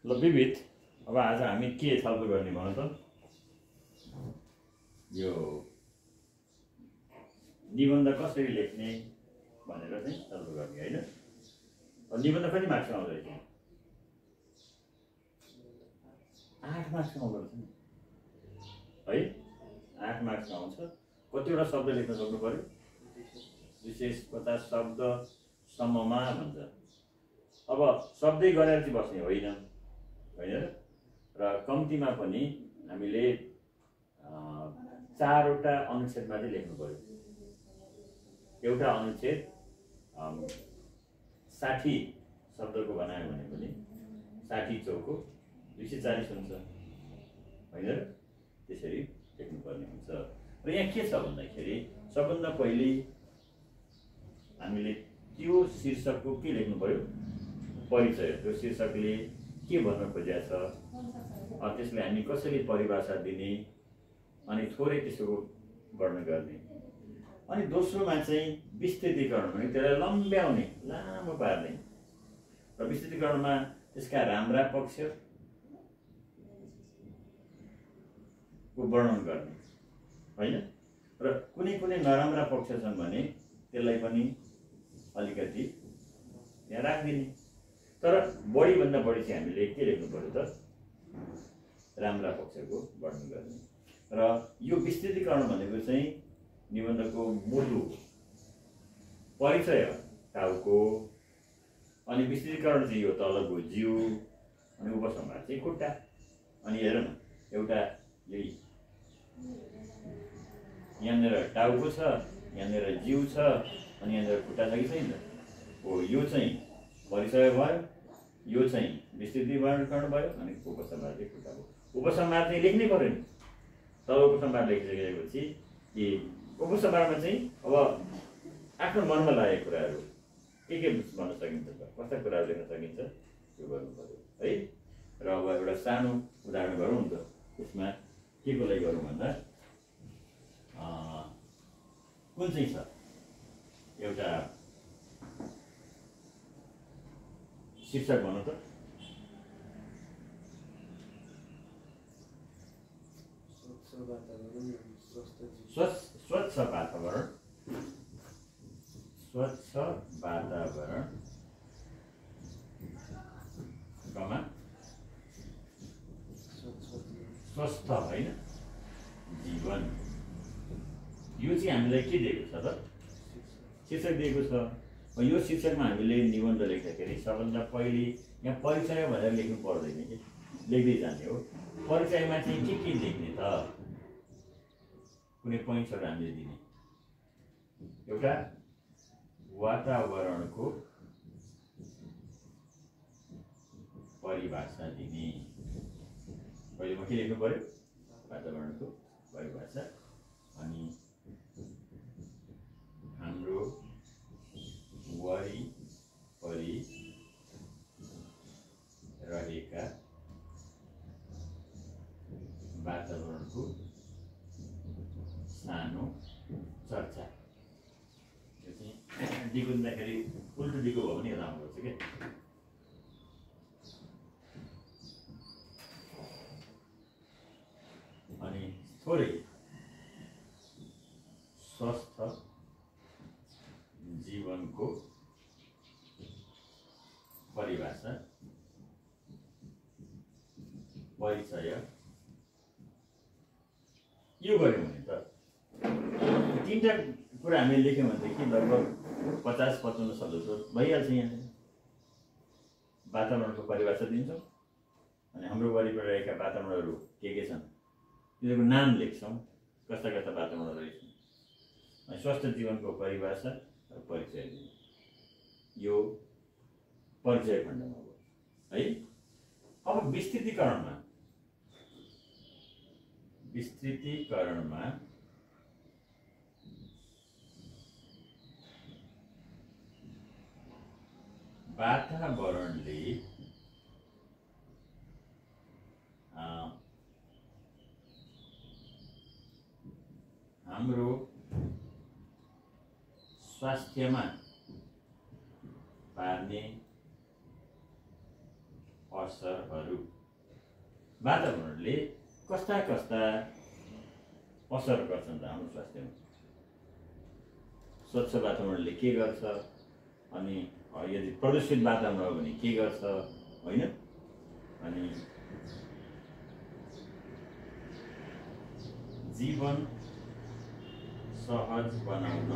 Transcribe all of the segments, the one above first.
ल विविध, अब आज हामी के छलफल गर्ने भन त? यो निबन्ध कसरी लेख्ने भनेर चाहिँ छलफल गर्ने हैन? निबन्ध कति मार्क्स आउँछ? 8 मार्क्स आउँदो रहेछ नि है? 8 मार्क्स आउँछ। कतिवटा शब्द लेख्न सक्नु पर्यो? 250 शब्दसम्ममा भन्छ। अब शब्दै गरेर चाहिँ बस्ने होइन हैन? र कम्तीमा पनि हामीले 4 वटा अनुच्छेदमा चाहिँ लेख्नु पर्यो। एउटा अनुच्छेद 60 शब्दको बनायो भने पनि 60 चौको 240 हुन्छ हैन? त्यसरी लेख्नुपर्ने हुन्छ। र यहाँ के छ भन्दाखेरि सबभन्दा पहिले हामीले त्यो शीर्षकको के लेख्नु पर्यो? परिचय। त्यो शीर्षकले के भन्न खोजेको छ, त्यसले हामी कसरी परिभाषा दिने, अनि थोरै त्यसको वर्णन गर्ने। अनि दोस्रोमा चाहिँ विस्तृतीकरण भने त्यसलाई लम्ब्याउने, लामो पार्ने। र विस्तृतीकरणमा त्यसका राम्रा पक्षको वर्णन गर्ने हैन? र कुनै कुनै नराम्रा पक्ष छन् भने त्यसलाई पनि अलिकति यहाँ राखिदिने। तर बढीभन्दा बढी चाहिँ हामीले के लेख्नु पर्यो त? राम्रा पक्षको वर्णन गर्ने। र यो विस्तृतीकरण भनेको चाहिँ निबन्धको मुटु, परिचय टाउको, अनि विस्तृतीकरण चाहिँ यो तलको जिउ, अनि उपसंहार चाहिँ खुट्टा। अनि हेरौँ न, एउटा यही यहाँनिर टाउको छ, यहाँनिर जिउ छ, अनि यहाँनिर खुट्टा छ कि छैन? हो, यो चाहिँ परिचय भयो, यो चाहिँ विस्तृतीकरण भयो, अनि उपसंहार चाहिँ खुट्टा भयो। उपसंहार चाहिँ लेख्नै पर्यो नि। तब उपसंहार लेखिसकेपछि कि उपसंहारमा चाहिँ अब आफ्नो मनमा लागेको कुराहरू के भन्न सकिन्छ, कस्ता कुराहरू लेख्न सकिन्छ त्यो गर्नु पर्यो है। र अब एउटा सानो उदाहरण गरौँ नि त। त्यसमा के को लागि गरौँ भन्दा कुन चाहिँ छ एउटा शीर्षक भनौँ त? स्वच्छ वातावरण, स्वच्छ वातावरण कमा स्वस्थ होइन जीवन। यो चाहिँ हामीलाई के दिएको छ त? शीर्षक दिएको छ। यो शीर्षकमा हामीले निबन्ध लेख्दाखेरि सबभन्दा पहिले यहाँ परिचय भनेर लेख्नु पर्दैन कि, लेख्दै जाने हो। परिचयमा चाहिँ के लेख्ने त? कुनै पोइन्ट्सहरू हामीले दिने। एउटा वातावरणको परिभाषा दिने। पहिले म के लेख्नु पर्यो? वातावरणको परिभाषा। अनि हाम्रो वरिपरि रहेका वातावरणको सानो चर्चा। यो चाहिँ दिगो दिँदाखेरि उल्टो दिगो भयो भने राम्रो हुन्छ क्या। अनि थोरै स्वस्थ जीवनको परिभाषा, परिचय यो गऱ्यौँ भने त 3टा कुरा हामीले लेख्यौँ भनेदेखि लगभग 50-55 शब्द त भइहाल्छ। यहाँ वातावरणको परिभाषा दिन्छौँ, अनि हाम्रो वरिपरि रहेका वातावरणहरू के छन् तिनीहरूको नाम लेख्छौँ, कस्ता कस्ता वातावरणहरू रहेछन्। अनि स्वस्थ जीवनको परिभाषा र परिचय दिन्छौँ। यो परिचय खण्डमा हो है। अब विस्तृतीकरणमा वातावरणले हाम्रो स्वास्थ्यमा पार्ने असरहरू। वातावरणले कस्ता कस्ता असर गर्छन् त हाम्रो स्वास्थ्यमा? स्वच्छ वातावरणले के गर्छ, अनि यदि प्रदूषित वातावरण हो भने के गर्छ, होइन? अनि जीवन सहज बनाउन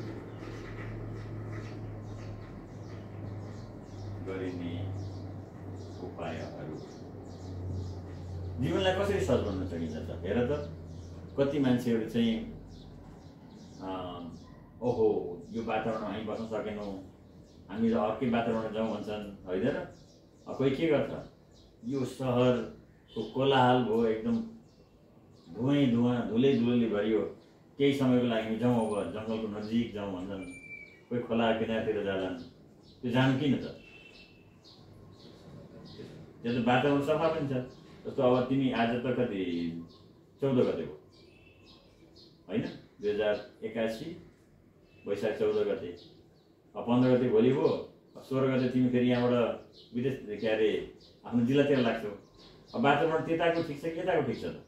गरिने उपायहरू। जीवनलाई कसरी सहज बनाउन सकिन्छ त? हेर त, कति मान्छेहरू चाहिँ ओहो यो वातावरणमा हामी बस्न सकेनौँ, हामी अर्कै वातावरण जाउँ भन्छन्, होइन र? कोही के गर्छ, यो सहरको कोलाहल भयो, एकदम धुलै धुलोले भरियो, केही समयको लागि हामी जाउँ, अब जङ्गलको नजिक जाउँ भन्छन्, कोही खोला किनारतिर जालान्। त्यो जानु किन त? त्यो त वातावरण सफा पनि छ। जस्तो अब तिमी आज त कति 14 गते हो, होइन? 2081 वैशाख 14 गते। 15 गते भोलि भयो, 16 गते तिमी फेरि यहाँबाट विदेश के अरे आफ्नो जिल्लातिर लाग्छौ। अब वातावरण त्यताको ठिक छ कि यताको ठिक छ त?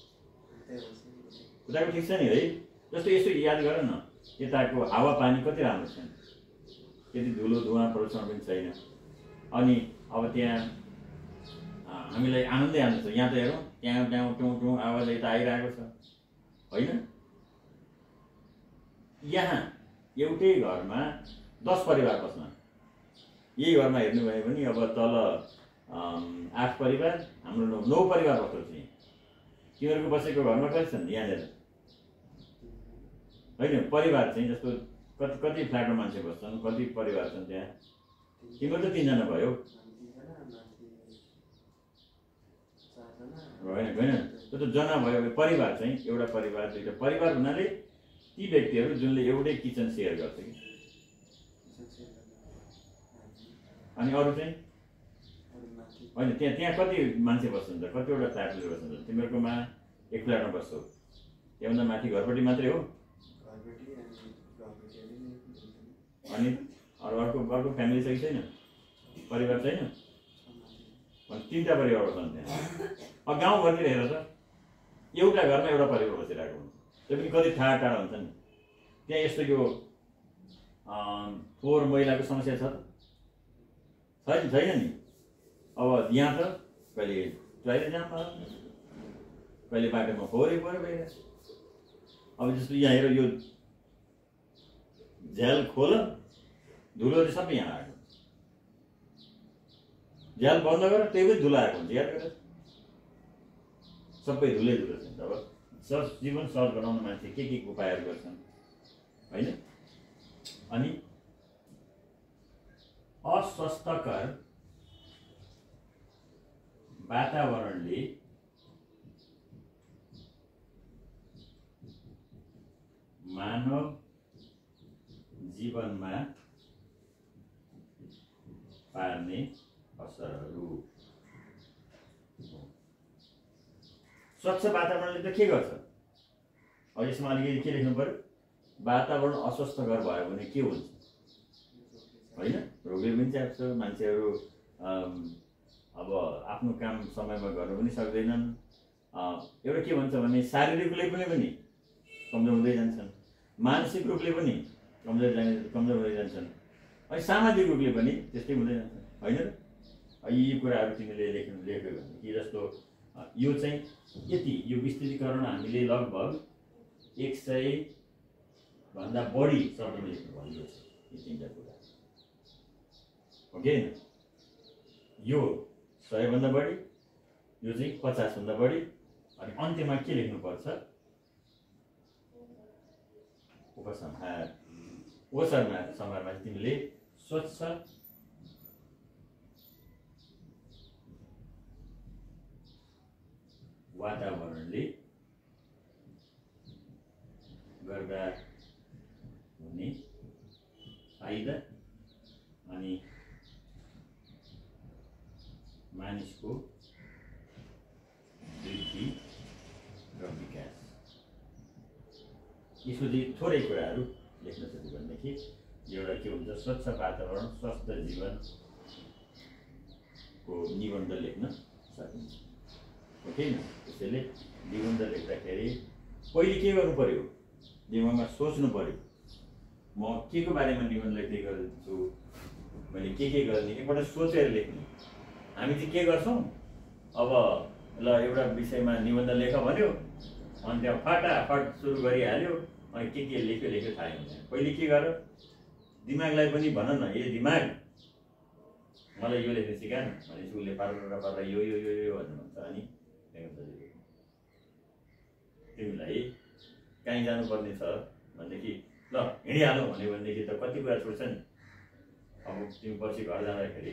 उताको ठिक छ नि, है? जस्तो यसो याद गर न, यताको हावापानी कति राम्रो छैन, त्यति धुलो धुवा प्रदूषण पनि छैन। अनि अब त्यहाँ हामीलाई आनन्दै आउँछ। यहाँ त हेरौँ, त्यहाँ त्यहाँ टुँ टुँ आवाज यता आइरहेको छ, होइन? यहाँ एउटै घरमा 10 परिवार बस्न, यही घरमा हेर्नु भयो भने अब तल 8 परिवार, हाम्रो 9 परिवार बस्छौँ चाहिँ। तिमीहरूको बसेको घरमा कति छन् यहाँनिर, होइन? परिवार चाहिँ जस्तो कति फ्ल्याटमा मान्छे बस्छन्, कति परिवार छन् त्यहाँ? तिम्रो त 3 जना भयो, होइन? त्यो त जना भयो। परिवार चाहिँ एउटा परिवार, दुईटा परिवार हुनाले ती व्यक्तिहरू जुनले एउटै किचन सेयर गर्छ कि, अनि अरू चाहिँ होइन? त्यहाँ कति मान्छे बस्छन् त? कतिवटा फ्ल्याटले बस्छन् त? तिमीहरूकोमा एक फ्ल्याटमा बस्छौ, त्योभन्दा माथि घरपट्टि मात्रै हो, अनि अर्को फ्यामिली छ कि छैन? परिवार छैन? अनि 3टा परिवार बस्छन् त्यहाँ। अब गाउँघरतिर हेर त, एउटा घरमा एउटा परिवार बसिरहेको हुन्छ, त्यो पनि कति टाढा टाढा हुन्छ नि। त्यहाँ यस्तो यो फोहोर मैलाको समस्या छ छैन नि? अब यहाँ त कहिले टोइलेट जाम भयो, कहिले बाटोमा फोहोरै पऱ्यो भइरहेछ। अब जस्तो यहाँ हेर, यो झ्याल खोल, धुलो चाहिँ सबै यहाँ आएको हुन्छ। झ्याल बन्द गर, त्यही पनि धुलो आएको हुन्छ, याद गरेर। सबै धुलै धुलो छ। अब जीवन सहज बनाउन मान्छे के उपायहरू गर्छन्, होइन? अनि अस्वास्थ्यकर वातावरणले मानव जीवनमा पार्ने असरहरू। स्वच्छ वातावरणले त के गर्छ? अब यसमा अलिकति के लेख्नु पर्यो? वातावरण अस्वस्थकर भयो भने के हुन्छ, होइन? रोगले पनि च्याप्छ, मान्छेहरू अब आफ्नो काम समयमा गर्नु पनि सक्दैनन्। एउटा के भन्छ भने शारीरिक रूपले पनि कमजोर हुँदै जान्छन्, मानसिक रूपले पनि कमजोर हुँदै जान्छन्, अनि सामाजिक रूपले पनि त्यस्तै हुँदै जान्छन्, होइन? यी कुराहरू तिमीले लेख्यो भने कि जस्तो यो चाहिँ यति यो विस्तृतीकरण हामीले लगभग 100 भन्दा बढी शब्दमा लेख्नु भएको छ। यी 3टा कुरा हो कि होइन? यो 100 भन्दा बढी, यो चाहिँ 50 भन्दा बढी, अनि अन्त्यमा के लेख्नुपर्छ? उपसंहारमा तिमीले स्वच्छ वातावरणले गर्दा हुने फाइदा अनि मानिसको वृद्धि र विकास, यसो थोरै कुराहरू लेख्न सक्यो भनेदेखि एउटा के हुन्छ? स्वच्छ वातावरण, स्वस्थ जीवनको को निबन्ध लेख्न सकिन्छ। ओके न? त्यसैले निबन्ध लेख्दाखेरि पहिले के गर्नु पर्यो? दिमागमा सोच्नु पर्यो, म के को बारेमा निबन्ध लेख्दै गर्छु, मैले के गर्ने, एकपल्ट सोचेर लेख्नु। हामी चाहिँ के गर्छौँ, अब ल एउटा विषयमा निबन्ध लेख भन्यो, अनि त्यहाँ फटाफट सुरु गरिहाल्यो, अनि के लेख्यो थाहा हुँदैन। पहिले के गर, दिमागलाई पनि भन न, ए दिमाग मलाई यो लेख्न सिकान भनेपछि उसले पारेर यो यो यो यो भन्नु भन्छ। अनि तिमीलाई कहीँ जानुपर्ने छ भनेदेखि ल हिँडिहालौँ भन्यो भनेदेखि त कति कुरा छुट्छ नि। अब तिमी पछि घर जाँदाखेरि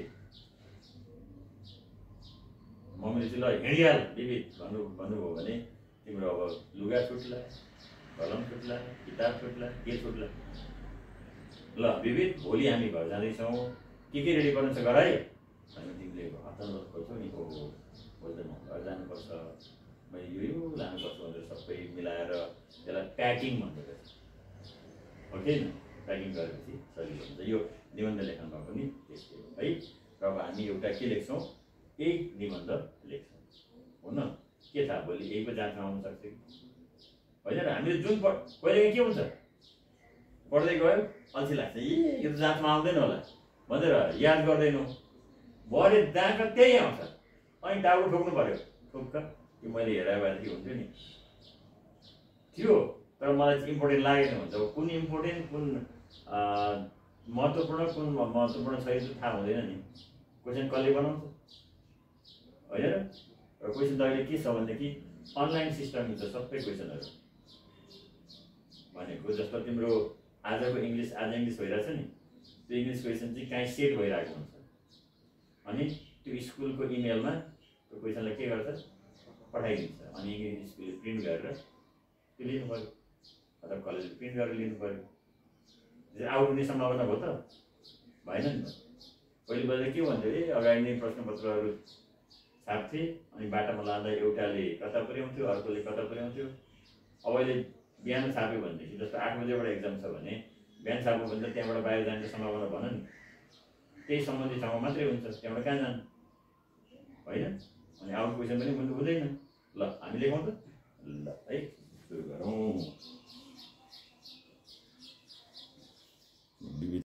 मम्मीले चाहिँ ल हिँडिहाल बिबित भन्नुभयो भने तिम्रो अब लुगा छुट्ला, कलम छुट्ला, किताब छुट्ला, के छुट्ला। ल बिबित भोलि हामी घर जाँदैछौँ, के रेडी गर्नु छ गर है भने तिमीले हतार खोज्छौ नि। हो भोलि त म घर जानुपर्छ, मैले यो लानुपर्छ भनेर सबै मिलाएर त्यसलाई प्याकिङ भन्दो रहेछ। ओके न? प्याकिङ गरेपछि सजिलो हुन्छ। यो निबन्ध लेखनमा पनि त्यस्तै हो है। र अब हामी एउटा के लेख्छौँ, यही निबन्ध लेख्छौँ हो न? के थाहा भोलि यही पो जाँचमा आउन सक्छ कि होइन र? हामीले जुन कहिले के हुन्छ, पढ्दै गयो अल्छी लाग्छ, ए यो त जाँचमा आउँदैन होला भनेर याद गर्दैनौँ, भरे जाँच त्यही आउँछ। अनि टाउको ठोक्नु पर्यो, ठोक्क कि मैले हेरायो भनेदेखि हुन्थ्यो नि थियो, तर मलाई चाहिँ इम्पोर्टेन्ट लागेन भन्छ। कुन इम्पोर्टेन्ट, कुन महत्त्वपूर्ण, कुन महत्त्वपूर्ण छैन थाहा हुँदैन नि। क्वेसन कसले बनाउँछ होइन र? क्वेसन त अहिले के छ भनेदेखि अनलाइन सिस्टम हुन्छ सबै क्वेसनहरू भनेको। जस्तो तिम्रो आजको इङ्ग्लिस, आज इङ्ग्लिस भइरहेछ नि, त्यो इङ्ग्लिस क्वेसन चाहिँ काहीँ सेट भइरहेको हुन्छ। अनि त्यो स्कुलको इमेलमा त्यो क्वेसनलाई के गर्छ, पठाइदिन्छ। अनि स्कुलले प्रिन्ट गरेर त्यो लिनु पऱ्यो, अथवा कलेजले प्रिन्ट गरेर लिनु पऱ्यो। आउट हुने सम्भावना भयो त भएन नि त। पहिले के भन्थ्यो, ए अगाडि नै प्रश्नपत्रहरू छाप्थे, अनि बाटामा लाँदा एउटाले कता पुर्याउँथ्यो, अर्कोले कता पुर्याउँथ्यो। अब अहिले बिहान छाप्यो भनेदेखि, जस्तो 8 बजेबाट एक्जाम छ भने बिहान छाप्यो भने त त्यहाँबाट बाहिर जाने सम्भावना भन नि, त्यही सम्बन्धित ठाउँमा मात्रै हुन्छ, त्यहाँबाट कहाँ जानु होइन? अनि आउट क्वेसन पनि हुँदैन। ल हामी लेखौँ त, ल है सुरु गरौँ।